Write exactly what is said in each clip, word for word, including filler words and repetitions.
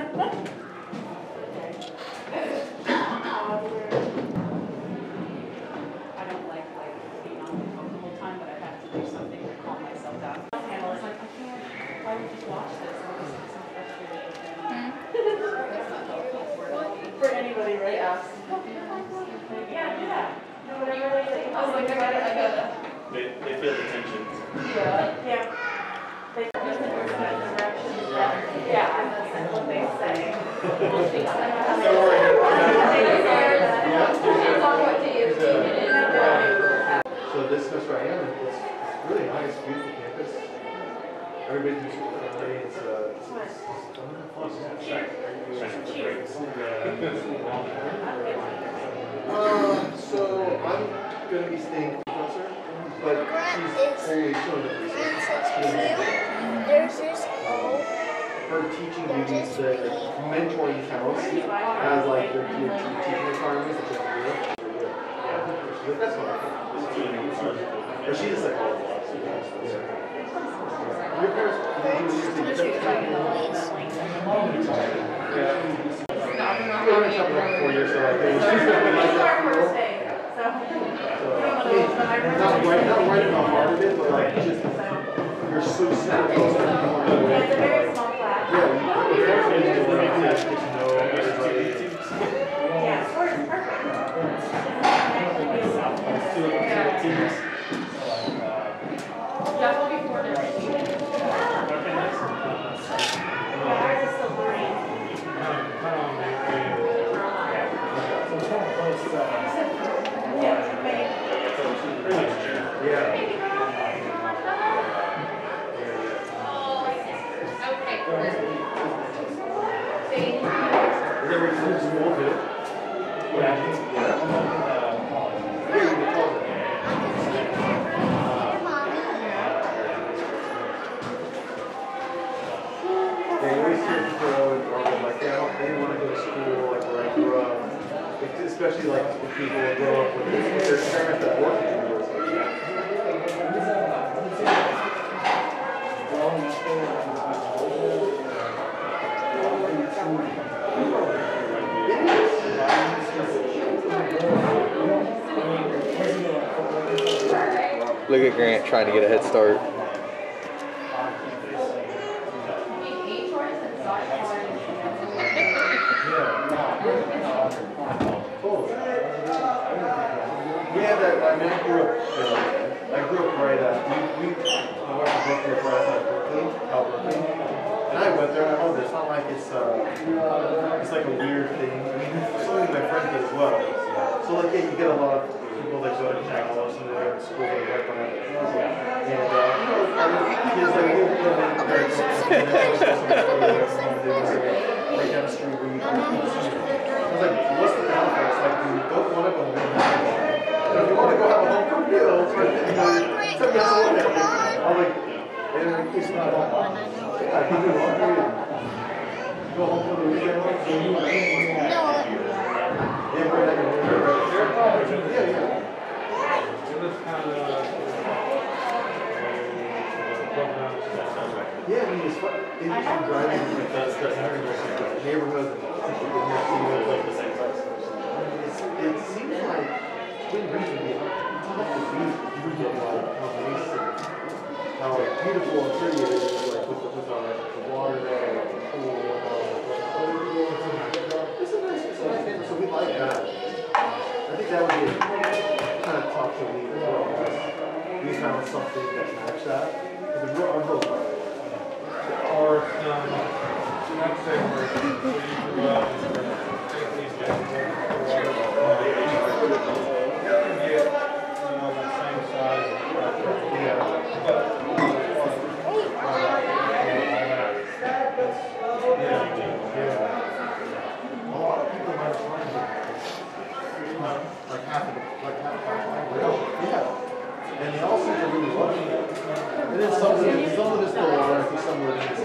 don't like like being on my phone the whole time, but I have to do something to calm myself down. Handle it's like I can't. Why would you just watch this? I'm just so frustrated with for anybody, right? Yeah. Yeah, yeah. No, whatever they think. I was like, I gotta, I gotta. They, they feel the tension. Yeah. Yeah. They just in that direction. Yeah, that's what they say. We'll see. Don't worry. So this is where I am, and it's really nice, beautiful campus. Everybody's been super friendly. It's uh, it's, it's, um, so I'm gonna be staying closer, but she's only showing the research. There's this oh. Her teaching duties, the mentoring counts as like your, your teaching requirements that you have to do. Yeah, that's what I think. Or she's a psychologist. Your parents, did you use the Yeah. We've been talking about four years, so like, she's going to be like that for real. So, not right, not right in the heart of it, but like, just, you're so sad. It's a very small class. Yeah, you definitely need to get to know everybody. Yeah, perfect. Yeah, we'll be four different. Ours is still green. Yeah, Yeah. Is everything small too? Yeah. They always hear people are like, yeah, they want to go to school like where I grew up. Especially like if people grow up with their parents that work in the university. Look at Grant trying to get a head start. Yeah, that, I mean, I grew up, uh, I grew up right at, we, we, my wife was working for us at Berkeley, out Berkeley, and I went there, and I know it's not like it's, uh, it's like a weird thing. I mean, something my friends did as well. So, like, yeah, you get a lot of people that go to Canon or something there at school, like, right behind it. And, uh, you know, I mean, kids like, you know, they're right down the street where you can see. I was like, what's the benefit? It's like, you don't want to go home. If you want to go have a home cooked meal, it's like, you know, it's like, I'm like, and it's not all. Yeah, you do laundry and go home for the weekend. No. Yeah, we're not going to do it. Yeah, yeah. It was kind of, yeah, I mean, it's fun. They just been driving like that, that neighborhood and like the same place. It seems like Twin Bridge would be tough to beat. You get like how nice and how like beautiful and pretty it is, like with the, with our, the water there, like the pool. It's a nice, it's a nice thing. So we like that. I think that would be kind of tough to leave as well. We found something that matched that. Because the girl, our girls love it. Or, um, not to say where you grew up, take these guys to get, you know, the same size. Yeah. But, yeah, yeah. A lot of people might find it like half of the, like half of the yeah. And they all seem to really love it. And then some of them, some of them still are, for some of them it's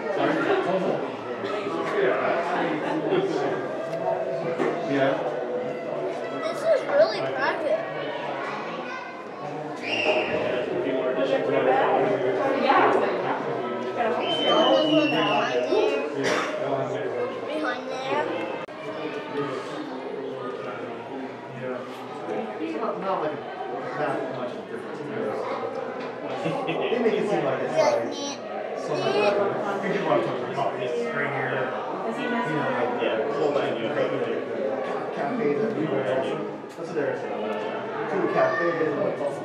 yeah. This is really private. Yeah. like a, not much of a difference. They make it seem like it's like so much better. You do want to talk about this right here. Does he You mess know, with like Yeah, hold on, you have to do. cafes everywhere. That's what they're saying. Two cafes. Yeah.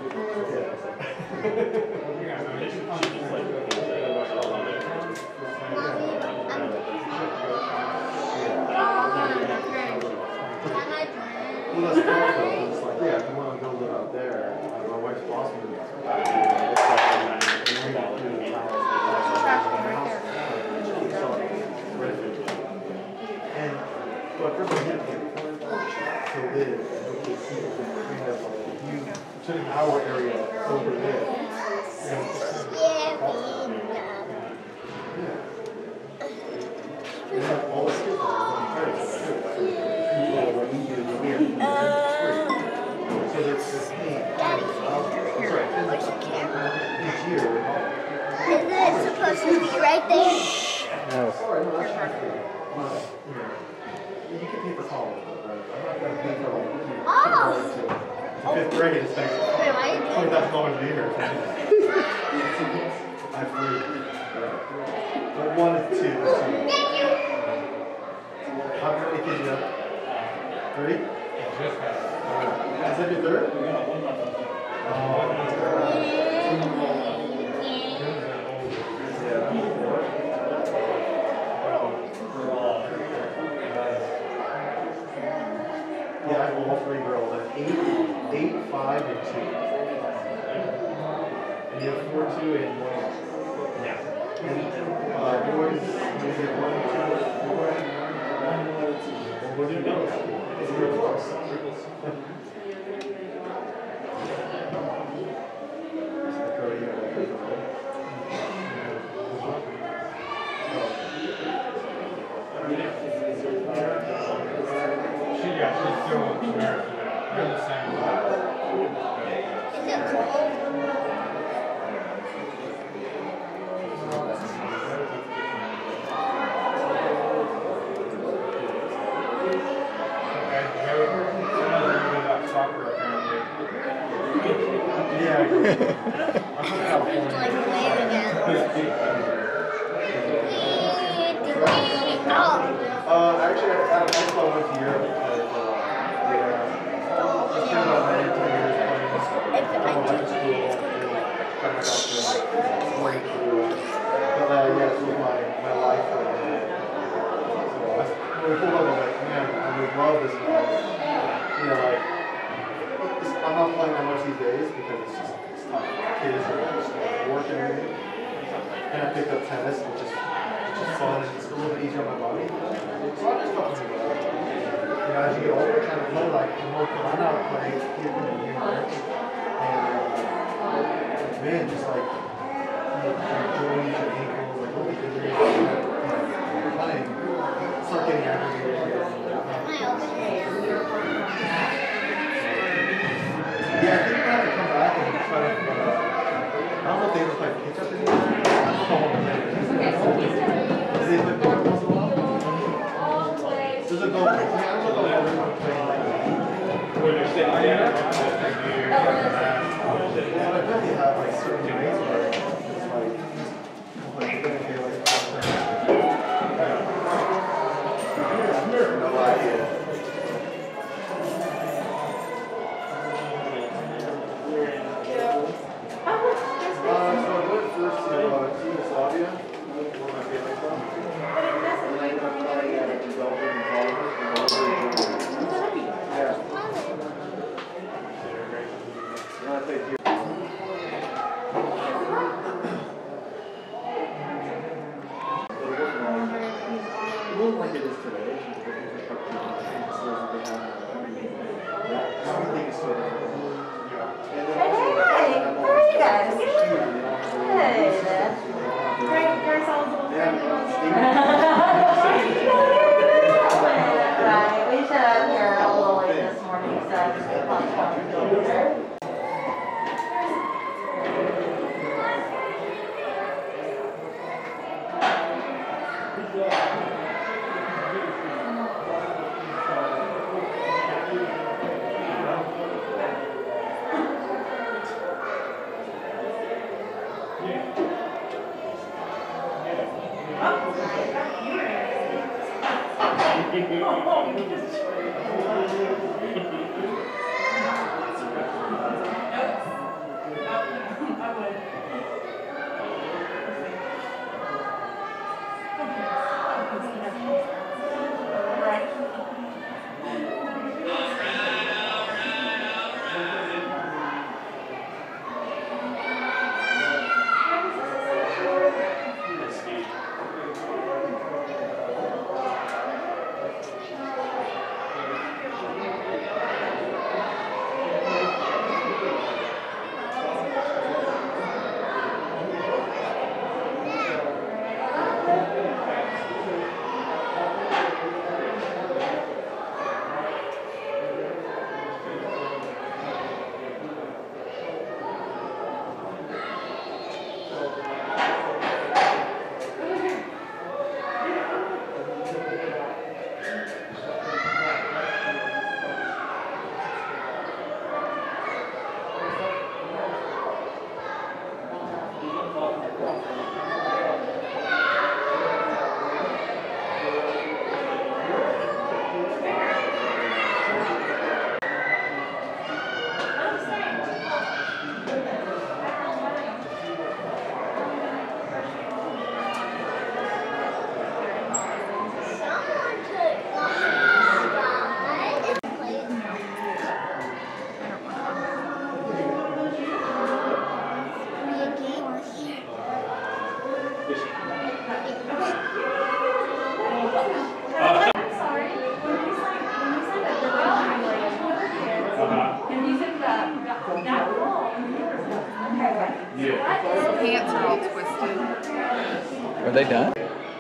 Yeah, so it's fun. Just like, Well, that's cool, though. It's like, yeah, if you want to go live out there, uh, my wife's boss moved back to and but for me, to live, which is kind of you took an hour area over there. And, and then all the kids are so there's this thing. Each year. Isn't it supposed to be right there? No. Sorry, no, that's not fair. Well, you know, you can pay for college, but I'm not going to pay for like Oh. to, to fifth grade and spend Wait, why are you doing twenty thousand dollars a year. I have three. But one is two. Two. How many kids do you have? Three? Is that your third? Oh, yeah, I have all three girls. I have eight, eight, five, and two. And you have four, two, and one. Yeah. And uh, boys, you have one, two, four. Well, what do you know? It's real close. She, yeah, she's still married to that. They're the same. Is it cold? Okay, they're another bit about soccer apparently. Yeah, I agree. I'm from It's California. like waving at Oh. Uh, actually, I, I, I went to Europe because, uh, yeah, I spent about nine, ten years playing If I high do, school, got my doctorate, went through, but uh, yeah, this was my, my life right there. So, I, when we pulled up, I was like, man, I would love this life. You know, like, it's, I'm not playing that much these days because it's just, it's tough. Kids are just working and everything. And I picked up tennis, which is fun and it's a little bit easier on my body. So I just felt pretty well. You know, as you get older, trying to play like the more fun I'm not playing here in the year. And uh, man, just like you know, your joints, your ankles, like all these injuries, you know, you're playing, start getting aggravated. Yeah, I think we're gonna have to come back and try to. Uh, I don't know if they ever play pitch up anymore. I don't know what to play. Does they play pitch up once in a while? Does it go? I mean, I don't know if everyone plays like that. When you're sitting there, Well, I bet they have like certain nights where it's like, like they're gonna pay like. No idea. Uh, so I went first to uh, Yugoslavia, where my family's from. And I ended up playing at a development in Hollywood, and I was really enjoying it. Yeah. And I played here. It wasn't like it is today. Everything is so different. And then also, Hey, how are you guys? huge, you know, Hey, Beth. Great, there's all the little yeah, friendly Right, we showed up here a little late this morning, so I just got lunch. Pants are all twisted. Are they done?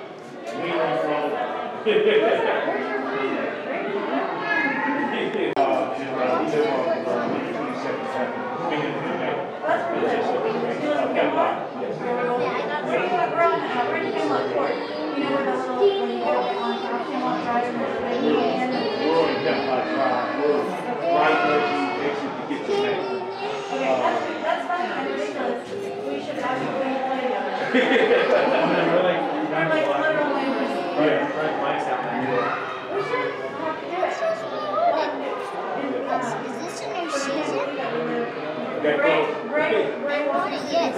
That's fine, I'm ridiculous. We should have you play together. We're like, We're like literal neighbors. yeah, right, Mike's out there. We should have to do it. Is this a new season? Okay, Great, go. great, great. I want it, yes.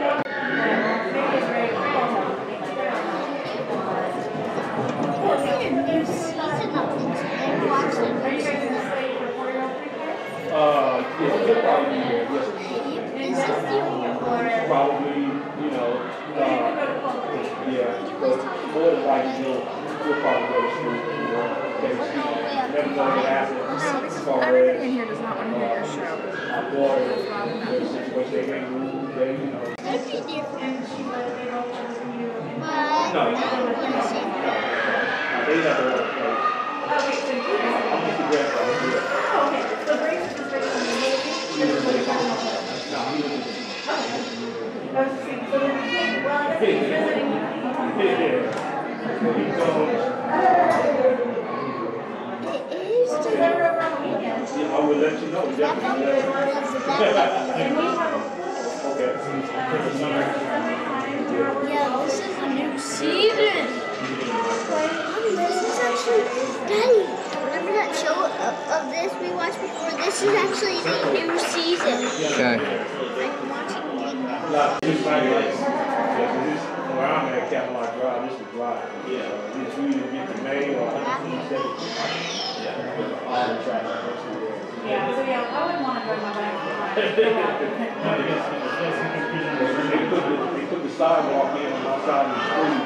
We'll get a new season of this and watch Are you it. guys gonna stay for four-year-old pre-K? Uh, yeah, he'll probably be here, yes. Is this the Probably, you know, uh, yeah, but more than likely, he'll, he'll probably go to school, you know, okay, never know what happened. No, As because far everybody as, in here does not want to hear your show. my boy, the situation, they ain't moved, they, you know. That'd be different. And she let me go for you. But No. I don't want to see Uh, they have their own place. Oh, wait, so you I'm just a grandfather, yeah. Oh, okay. So Grace is just ready for me. No, he was I was just saying, so then we can't, well, I guess he's visiting you. yeah. So he's on, it. It is Is different. there over on the weekend? yeah, I will let you know, That definitely. was that. And we have a Okay. Yeah, this is a new season. Mommy, this is actually, Daddy, remember that show of, of this we watched before? This is actually the new season. Okay. I'm watching the Like, this right here, yeah, 'cause this, where I'm at, Camelot Drive, this is drive. Yeah. This you either get the main or one seventy. Yeah. All the traffic. Yeah, so yeah, I wouldn't want to go my back. They put the, they put the sidewalk in on my side of the street.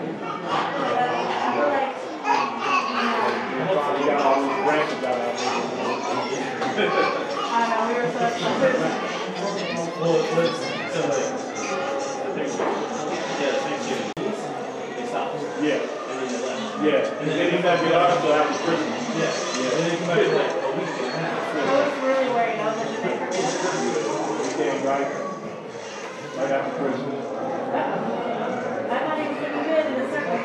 They probably got all those branches out of there. I know, we were so excited. Well, let's, so like, yeah. Yeah, and then he might be out until after Christmas. Yeah. Yeah. And then he might be like a week and a half. I was really worried. I was like, did they forget? Weekend, right? Right after Christmas. I'm not even looking good in the circle.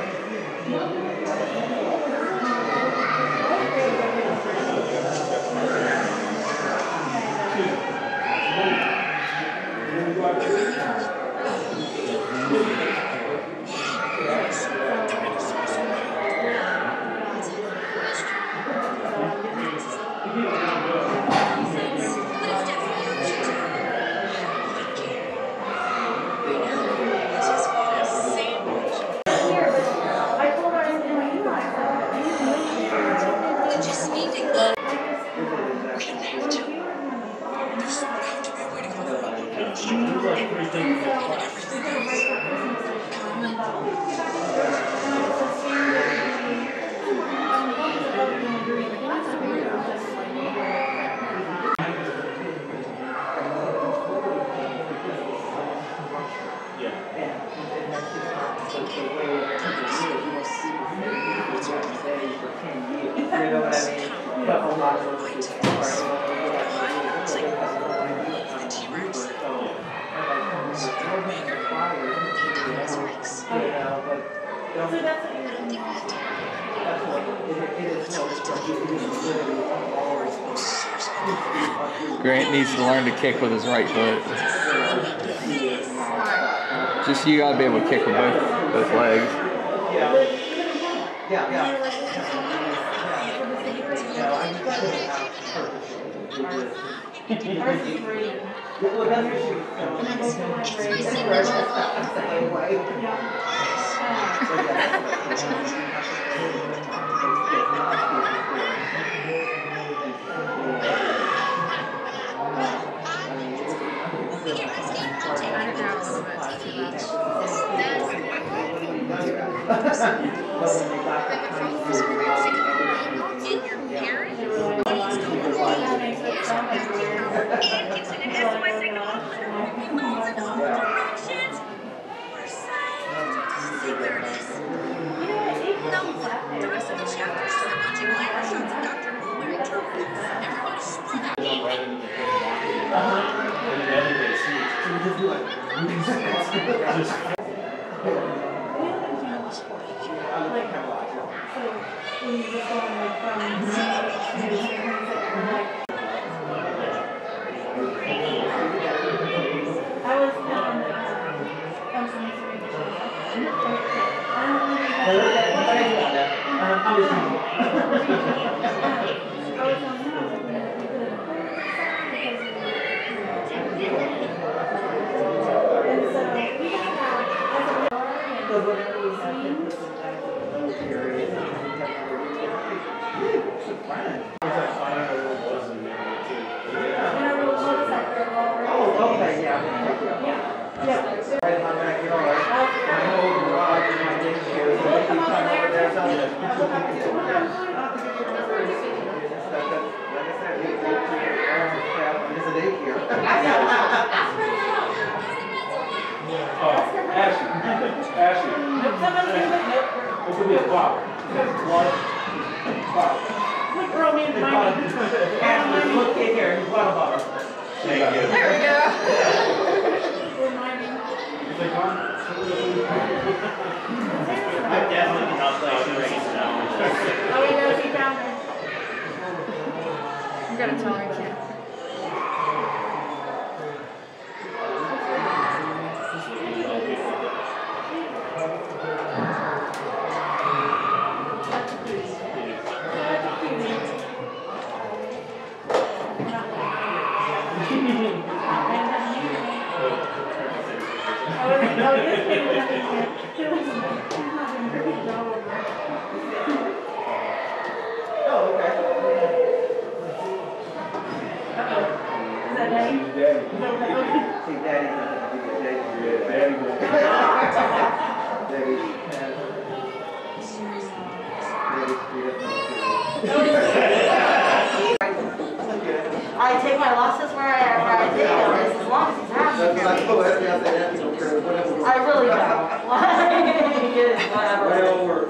You know what I mean? But a lot of those people are, you know, So that's what you're doing. That's what it, it is. No, it's it is literally all. Grant needs to learn to kick with his right foot. Just you gotta be able to kick with both both legs. Yeah. Yeah, yeah. Yeah, I just couldn't have purposely. Ours is green. Well, that's what she It's said. Anyway. I take my losses where I, where I take them, as long as it's happening. I really don't. Like, it is whatever.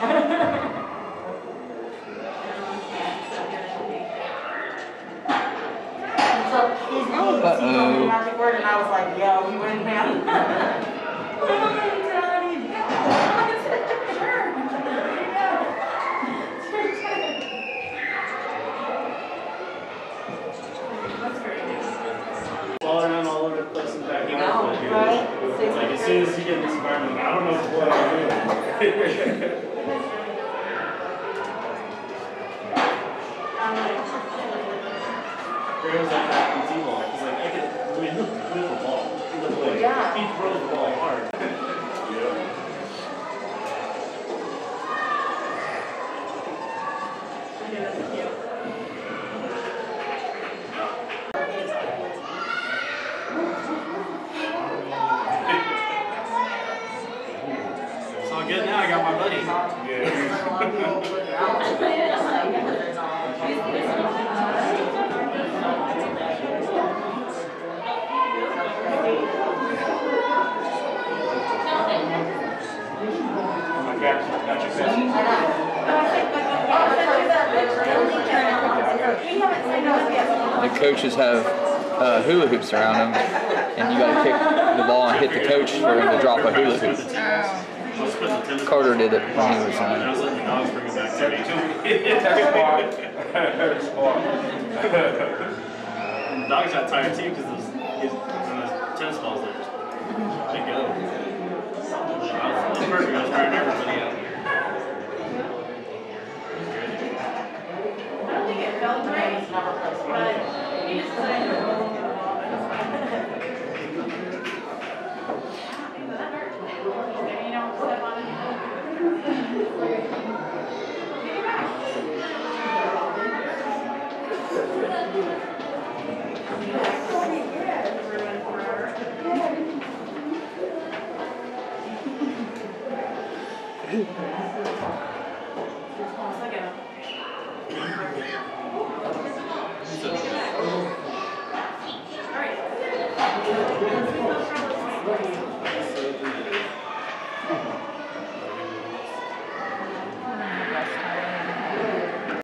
So he's he told me the magic word, and I was like, yo, you win, man. Fall around all over the place in the backyard. No, right? It's like as soon as you get in this environment, I don't know what I'm doing. Graham was like that in T-ball. He's like, I can, I mean, he'll whip a ball. He'll like, Yeah. he throws the ball hard. Yeah. It's all good now, I got my buddy. Oh my gosh, got your best. I know. the coaches have uh, hula hoops around them, and you got to kick the ball and hit the coach for him to drop a hula hoop. Carter did it when he was I uh, was letting the dogs bring it back to me. And the dogs got tired too because those, those tennis balls there just they go. I was perfect. I was wearing everybody out. I don't think it felt great, but he just decided to roll into the ball. That hurt. Maybe you don't step on it. One second.